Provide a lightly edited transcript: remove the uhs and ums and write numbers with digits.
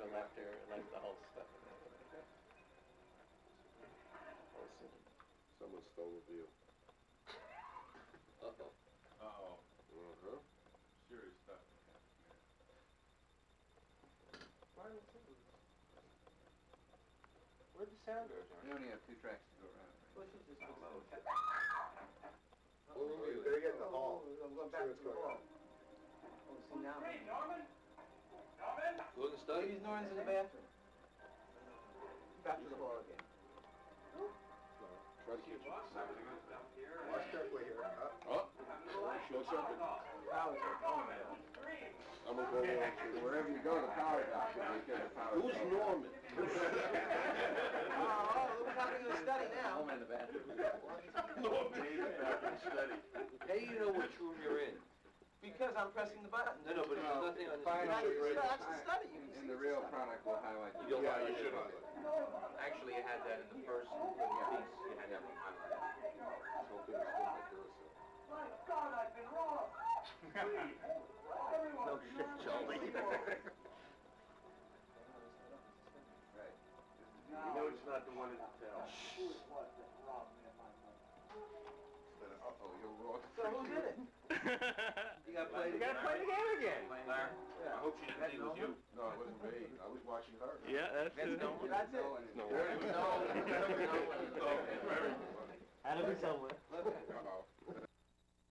left area, like the whole stuff. Someone stole the deal. Uh-oh. Uh-oh. Uh-huh. Serious stuff. Where'd the sound go, John? We only have 2 tracks to go around. Well, she just looks low. Well, we better get in the hall. I'm going back to the hall. Oh, see now. Hey, Norman! Norman! Go in the study? Ladies, Norman's in the bathroom. Back to the hall again. Try to keep you. Watch carefully here. Oh! Show something. Now it's like, oh, man. I'm gonna go along. Wherever you go, the power drops. The power Who's Norman? Oh, who's having a study now? I'm in the bathroom. Norman. How do you know which room you're in? Because I'm pressing the button. No, but there's nothing on the That's the study. You can see in the the real study. product will highlight. Yeah, you should highlight. Actually, you had that in the first piece. You had that one highlighted. Hoping it's still like this. My God, I've been wrong! No shit, Charlie. Right. You know it's not the one in the tail. Uh-oh, you're wrong. So who's in it? You gotta play the game again. I hope she didn't think it was you. No, it wasn't me. I was watching her. Yeah, that's it. That's it. No. No. Had to be somewhere. Uh-oh.